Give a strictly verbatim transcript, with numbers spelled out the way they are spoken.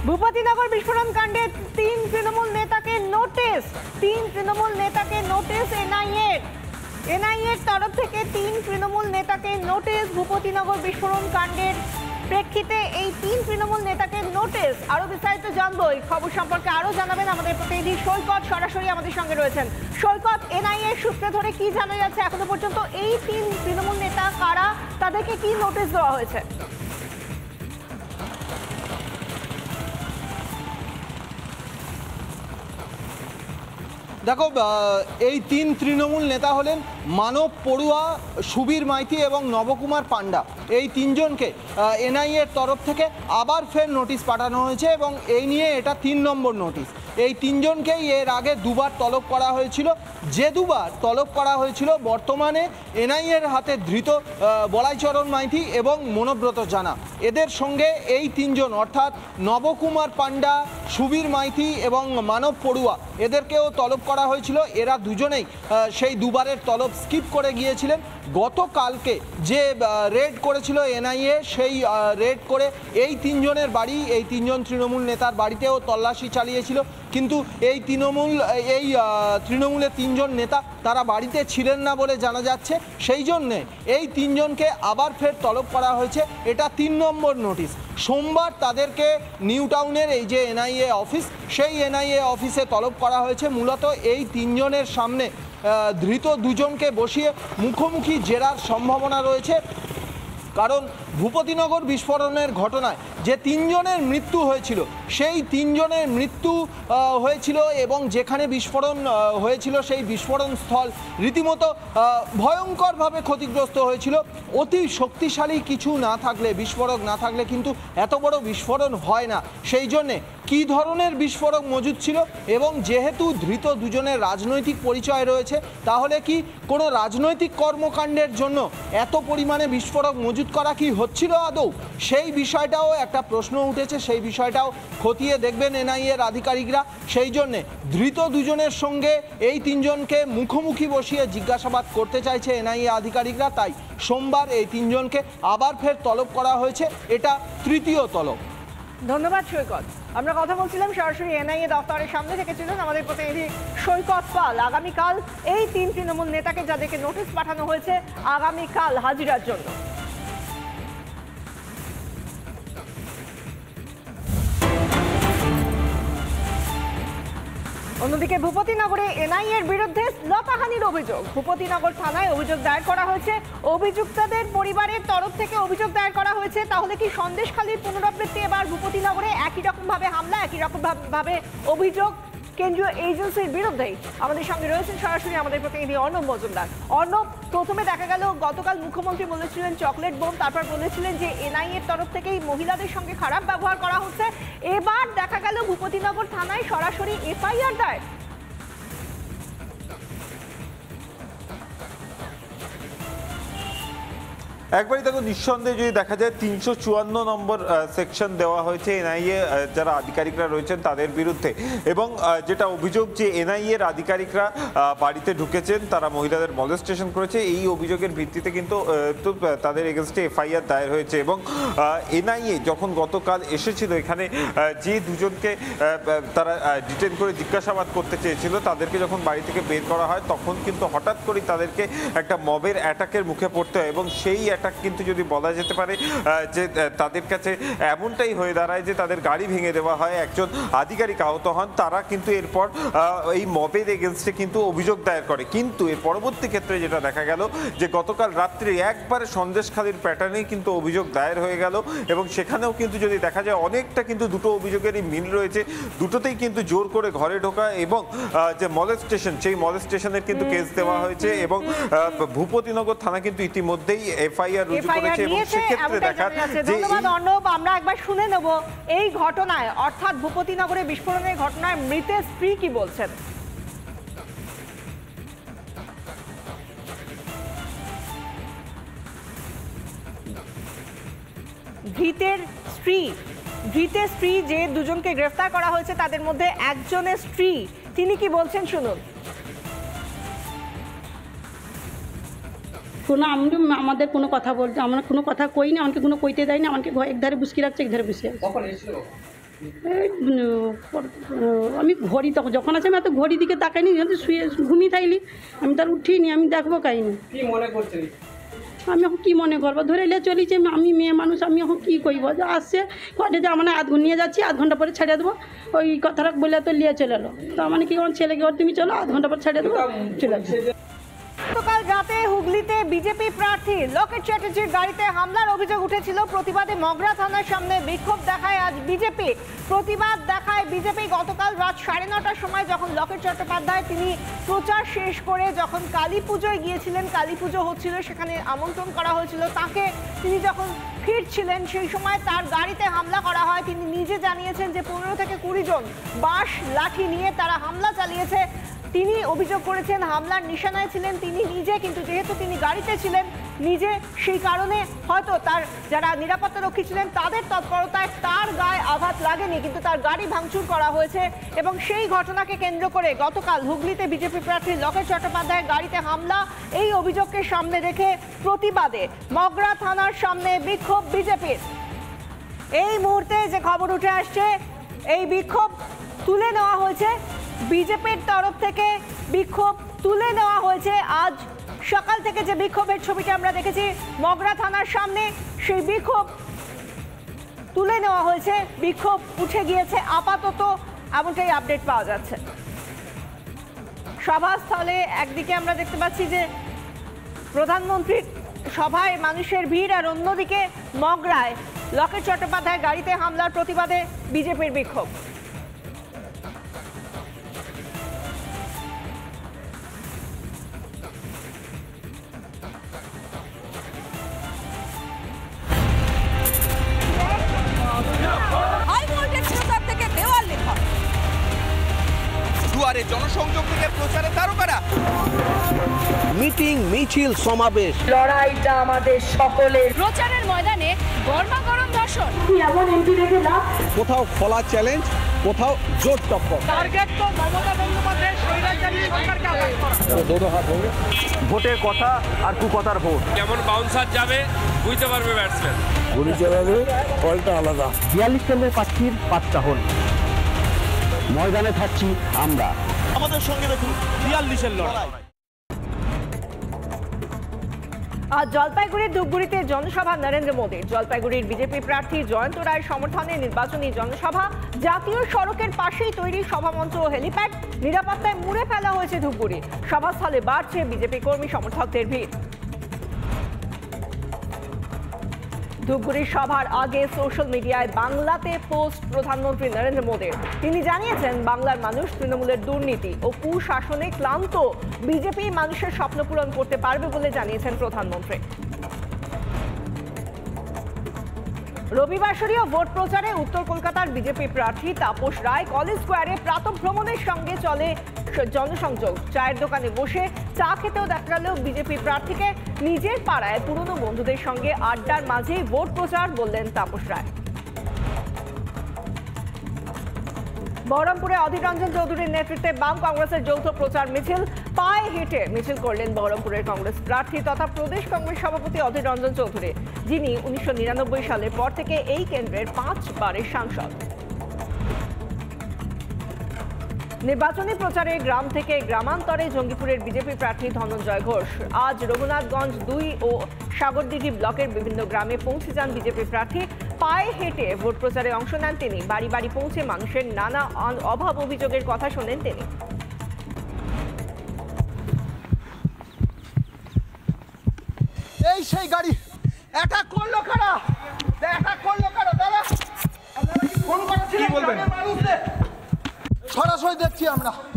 ভূপতিনগর বিস্ফোরণ কাণ্ডে তিন তৃণমূল নেতাকে নোটিশ তিন তৃণমূল নেতাকে নোটিশ এনআইএ এনআইএর তরফ থেকে তিন তৃণমূল নেতাকে নোটিশ ভূপতিনগর বিস্ফোরণ কাণ্ডের প্রেক্ষিতে এই তিন তৃণমূল নেতাকে নোটিশ। আরো বিস্তারিত জানবো এই খবর সম্পর্কে আরো জানাবেন আমাদের প্রতিনিধি সৈকত, সরাসরি আমাদের সঙ্গে রয়েছেন। সৈকত, এনআইএ সূত্রে ধরে কি জানা যাচ্ছে এখনো পর্যন্ত এই তিন তৃণমূল নেতা কারা, তাদেরকে কি নোটিশ দেওয়া হয়েছে? দেখো, এই তিন তৃণমূল নেতা হলেন মানব পড়ুয়া, সুবীর মাইতি এবং নবকুমার পান্ডা। এই তিনজনকে এনআইএর তরফ থেকে আবার ফের নোটিশ পাঠানো হয়েছে এবং এই নিয়ে এটা তিন নম্বর নোটিশ। এই তিনজনকেই এর আগে দুবার তলব করা হয়েছিল। যে দুবার তলব করা হয়েছিল বর্তমানে এনআইএর হাতে ধৃত বলাইচরণ মাইতি এবং মনোব্রত জানা, এদের সঙ্গে এই তিনজন অর্থাৎ নবকুমার পান্ডা, সুবীর মাইতি এবং মানব পড়ুয়া এদেরকেও তলব করা হয়েছিল। এরা দুজনেই সেই দুবারের তলব স্কিপ করে গিয়েছিলেন। গতকালকে যে রেড করেছিল এনআইএ, সেই রেড করে এই তিনজনের বাড়ি, এই তিনজন তৃণমূল নেতার বাড়িতেও তল্লাশি চালিয়েছিল, কিন্তু এই তৃণমূল এই তৃণমূলের তিনজন নেতা তারা বাড়িতে ছিলেন না বলে জানা যাচ্ছে। সেই জন্যে এই তিনজনকে আবার ফের তলব করা হয়েছে, এটা তিন নম্বর নোটিশ। সোমবার তাদেরকে নিউ টাউনের এই যে এনআইএ অফিস, সেই এনআইএ অফিসে তলব করা হয়েছে। মূলত এই তিনজনের সামনে ধৃত দুজনকে বসিয়ে মুখোমুখি জেরার সম্ভাবনা রয়েছে, কারণ ভূপতিনগর বিস্ফোরণের ঘটনায় যে তিনজনের মৃত্যু হয়েছিল, সেই তিনজনের মৃত্যু হয়েছিল এবং যেখানে বিস্ফোরণ হয়েছিল সেই বিস্ফোরণ স্থল রীতিমতো ভয়ঙ্করভাবে ক্ষতিগ্রস্ত হয়েছিল। অতি শক্তিশালী কিছু না থাকলে, বিস্ফোরক না থাকলে কিন্তু এত বড় বিস্ফোরণ হয় না। সেই জন্যে কী ধরনের বিস্ফোরক মজুদ ছিল এবং যেহেতু ধৃত দুজনের রাজনৈতিক পরিচয় রয়েছে, তাহলে কি কোনো রাজনৈতিক কর্মকাণ্ডের জন্য এত পরিমাণে বিস্ফোরক মজুদ করা কি হচ্ছিল আদৌ, সেই বিষয়টাও একটা প্রশ্ন উঠেছে। সেই বিষয়টাও খতিয়ে দেখবেন এনআইএর আধিকারিকরা। সেই জন্যে ধৃত দুজনের সঙ্গে এই তিনজনকে মুখোমুখি বসিয়ে জিজ্ঞাসাবাদ করতে চাইছে এনআইএ আধিকারিকরা। তাই সোমবার এই তিনজনকে আবার ফের তলব করা হয়েছে, এটা তৃতীয় তলব। ধন্যবাদ সৈকত। আমরা কথা বলছিলাম সরাসরি এনআইএ দপ্তরের সামনে থেকে, ছিলেন আমাদের প্রতিনিধি সৈকত পাল। আগামীকাল এই তিন তৃণমূল নেতাকে যাদেরকে নোটিশ পাঠানো হয়েছে আগামীকাল হাজিরার জন্য। অন্যদিকে ভূপতিনগরে এনআইএর বিরুদ্ধে লতাহানির অভিযোগ। ভূপতিনগর থানায় অভিযোগ দায়ের করা হয়েছে। অভিযুক্তদের পরিবারের তরফ থেকে অভিযোগ দায়ের করা হয়েছে। তাহলে কি সন্দেশখালীর পুনরাবৃত্তি এবার ভূপতিনগরে একই রকম ভাবে হামলা, একই রকম ভাবে অভিযোগ কেন্দ্রীয় এজেন্সির বিরুদ্ধেই? আমাদের সঙ্গে রয়েছেন সরাসরি আমাদের প্রতিনিধি অর্ণব মজুমদার। অর্ণব, প্রথমে দেখা গেল গতকাল মুখ্যমন্ত্রী বলেছিলেন চকলেট বোম, তারপর বলেছিলেন যে এনআইএর তরফ থেকেই মহিলাদের সঙ্গে খারাপ ব্যবহার করা হচ্ছে। এবার দেখা গেল ভূপতিনগর থানায় সরাসরি এফআইআর দায়ের। একবারই দেখো, নিঃসন্দেহে যদি দেখা যায় তিনশো চুয়ান্ন নম্বর সেকশন দেওয়া হয়েছে এনআইএ যারা আধিকারিকরা রয়েছেন তাদের বিরুদ্ধে, এবং যেটা অভিযোগ যে এনআইএর আধিকারিকরা বাড়িতে ঢুকেছেন, তারা মহিলাদের মলেস্টেশন করেছে, এই অভিযোগের ভিত্তিতে কিন্তু তাদের এগেনস্টে এফআইআর দায়ের হয়েছে। এবং এনআইএ যখন গতকাল এসেছিল এখানে, যে দুজনকে তারা ডিটেন করে জিজ্ঞাসাবাদ করতে চেয়েছিল, তাদেরকে যখন বাড়ি থেকে বের করা হয় তখন কিন্তু হঠাৎ করেই তাদেরকে একটা মবের অ্যাটাকের মুখে পড়তে হয়। এবং সেই কিন্তু যদি বলা যেতে পারে যে তাদের কাছে এমনটাই হয়ে দাঁড়ায় যে তাদের গাড়ি ভেঙে দেওয়া হয়, একজন আধিকারিক আহত হন। তারা কিন্তু এরপর এই মবের এগেনস্টে কিন্তু অভিযোগ দায়ের করে। কিন্তু এর পরবর্তী ক্ষেত্রে যেটা দেখা গেল যে গতকাল রাত্রে একবারে সন্দেশখালীর প্যাটার্নেই কিন্তু অভিযোগ দায়ের হয়ে গেল, এবং সেখানেও কিন্তু যদি দেখা যায় অনেকটা কিন্তু দুটো অভিযোগেরই মিল রয়েছে। দুটোতেই কিন্তু জোর করে ঘরে ঢোকা এবং যে মলেস্টেশন, সেই মলেস্টেশনের কিন্তু কেস দেওয়া হয়েছে। এবং ভূপতিনগর থানা কিন্তু ইতিমধ্যেই এফআইআর রুজু করেছে এবং সেক্ষেত্রে দেখা যাচ্ছে। ধন্যবাদ অর্ণব। আমরা একবার শুনে নেব এই ঘটনায়, অর্থাৎ ভূপতিনগরে বিস্ফোরণের ঘটনায় মৃতের স্ত্রী কি বলছেন। ধৃতের স্ত্রী ধৃতের স্ত্রী যে দুজনকে গ্রেফতার করা হয়েছে তাদের মধ্যে একজনের স্ত্রী, তিনি কি বলছেন শুনুন। কোনো আমি আমাদের কোনো কথা বলতে, আমরা কোনো কথা কই না, আমাকে কোনো কইতে দেয় না, আমাকে এক ধারে বুসকি রাখছে, এক ধারে বসে আছে। এই, উম, আমি ঘড়ি তখন যখন আছে আমি এত ঘড়ি দিকে তাকাইনি, যদি শুয়ে ঘুমিয়ে থাকলি আমি তার উঠিনি, আমি দেখবো কাহিনি কি মনে করছেন? আমি এখন কী মনে করবো, ধরে এলে চলেছে, আমি মেয়ে মানুষ, আমি এখন কী করবো, যে আসছে কটে যে আমার আধ ঘন্টা নিয়ে যাচ্ছি, আধ ঘন্টা পরে ছেড়ে দেবো, ওই কথাটা বলে তো নিয়ে চলে এলো। তো মানে কি আমার ছেলেকে ওর তুমি চলো, আধ ঘন্টা পর ছেড়ে দেবো, চলে আসবে। গতকাল রাতে হুগলিতে বিজেপি প্রার্থী লকেট চ্যাটার্জির গাড়িতে হামলার অভিযোগ উঠেছিল। প্রতিবাদে মগরা থানার সামনে বিক্ষোভ দেখায় আজ বিজেপি। প্রতিবাদ দেখায় বিজেপি গতকাল রাত সাড়ে নটার সময় যখন লকেট চট্টোপাধ্যায় তিনি প্রচার শেষ করে যখন কালী পুজোয় গিয়েছিলেন, কালী পুজো হচ্ছিল, সেখানে আমন্ত্রণ করা হয়েছিল তাকে, তিনি যখন ফিরছিলেন সেই সময় তার গাড়িতে হামলা করা হয়। তিনি নিজে জানিয়েছেন যে পনেরো থেকে কুড়ি জন বাঁশ লাঠি নিয়ে তারা হামলা চালিয়েছে। তিনি অভিযোগ করেছেন হামলার নিশানায় ছিলেন তিনি নিজে, কিন্তু যেহেতু তিনি গাড়িতে ছিলেন নিজে, সেই কারণে হয়তো তার যারা নিরাপত্তা রক্ষী ছিলেন তাদের তৎপরতায় তার গায়ে আঘাত লাগেনি, কিন্তু তার গাড়ি ভাঙচুর করা হয়েছে। এবং সেই ঘটনাকে কেন্দ্র করে গতকাল হুগলিতে বিজেপি প্রার্থী লকেট চট্টোপাধ্যায়ের গাড়িতে হামলা, এই অভিযোগকে সামনে রেখে প্রতিবাদে মগরা থানার সামনে বিক্ষোভ বিজেপির। এই মুহূর্তে যে খবর উঠে আসছে, এই বিক্ষোভ তুলে নেওয়া হয়েছে বিজেপির তরফ থেকে, বিক্ষোভ তুলে নেওয়া হয়েছে। আজ সকাল থেকে যে বিক্ষোভের ছবিটা আমরা দেখেছি মগরা থানার সামনে, সেই বিক্ষোভ তুলে নেওয়া হয়েছে, বিক্ষোভ উঠে গিয়েছে আপাতত, এমনটাই আপডেট পাওয়া যাচ্ছে। সভাস্থলে একদিকে আমরা দেখতে পাচ্ছি যে প্রধানমন্ত্রীর সভায় মানুষের ভিড়, আর অন্যদিকে মগরায় লকেট চট্টোপাধ্যায় গাড়িতে হামলার প্রতিবাদে বিজেপির বিক্ষোভ। দুয়ারে জনসংযোগ থেকে প্রচারে তারকারা, মিটিং মিছিল সমাবেশ, লড়াইটা আমাদের সকলের। প্রচারের ময়দানে গরমা গরম ভাষণ, এমন এমপি রেখে লাভ, কোথাও খোলা চ্যালেঞ্জ, কোথাও জোর টক্কর। টার্গেট তো মমতা বন্দ্যোপাধ্যায়ের স্বৈরাচারী সরকারকে আঘাত করা। ভোটের কথা আর কুকথার ভোট, কেমন বাউন্সার যাবে বুঝতে পারবে ব্যাটসম্যান। গুলি চালাবে ফলটা আলাদা। বিয়াল্লিশ কেন্দ্রের প্রার্থীর পাঁচটা হল, ময়দানে থাকছি আমরা। আমাদের সঙ্গে দেখুন বিয়াল্লিশের লড়াই। আজ জলপাইগুড়ির ধূপগুড়িতে জনসভা নরেন্দ্র মোদীর। জলপাইগুড়ির বিজেপি প্রার্থী জয়ন্ত রায়ের সমর্থনে নির্বাচনী জনসভা। জাতীয় সড়কের পাশেই তৈরি সভামঞ্চ ও হেলিপ্যাড, নিরাপত্তায় মুড়ে ফেলা হয়েছে ধূপগুড়ি। সভাস্থলে বাড়ছে বিজেপি কর্মী সমর্থকদের ভিড়। ধূপগুড়ির সভার আগে সোশ্যাল মিডিয়ায় বাংলাতে পোস্ট প্রধানমন্ত্রী নরেন্দ্র মোদীর। তিনি জানিয়েছেন বাংলার মানুষ তৃণমূলের দুর্নীতি ও কুশাসনে ক্লান্ত, বিজেপি মানুষের স্বপ্ন পূরণ করতে পারবে বলে জানিয়েছেন প্রধানমন্ত্রী। রবিবাসরীয় ভোট প্রচারে উত্তর কলকাতার বিজেপি প্রার্থী তাপস রায় কলেজ স্কোয়ারে প্রাতঃভ্রমণের সঙ্গে চলে জনসংযোগ। চায়ের দোকানে বসে চা খেতেও দেখা গেল বিজেপি প্রার্থীকে। নিজের পাড়ায় পুরনো বন্ধুদের সঙ্গে আড্ডার মাঝেই ভোট প্রচার, বললেন তাপস রায়। বহরমপুরে অধীর রঞ্জন চৌধুরীর নেতৃত্বে বাম কংগ্রেসের যৌথ প্রচার মিছিল। পায়ে হেঁটে মিছিল করলেন বহরমপুরের কংগ্রেস প্রার্থী তথা প্রদেশ কংগ্রেস সভাপতি অধীর রঞ্জন চৌধুরী, যিনি উনিশশো নিরানব্বই সালের পর থেকে এই কেন্দ্রের পাঁচবারের সাংসদ। নির্বাচনী প্রচারে গ্রাম থেকে গ্রামান্তরে জঙ্গিপুরের বিজেপি প্রার্থী ধনঞ্জয় ঘোষ। আজ রঘুনাথগঞ্জ দুই ও সাগরদিঘি ব্লকের বিভিন্ন গ্রামে পৌঁছে যান বিজেপি প্রার্থী। পায়ে হেঁটে ভোট প্রচারে অংশ নেন তিনি। বাড়ি বাড়ি পৌঁছে মানুষের নানা অভাব অভিযোগের কথা শোনেন তিনি। এই সেই গাড়ি অ্যাটাক করলো কারা, অ্যাটাক করলো কারা দাদা, ফোন করেছিলেন মানুষদের, সরাসরি দেখছি আমরা।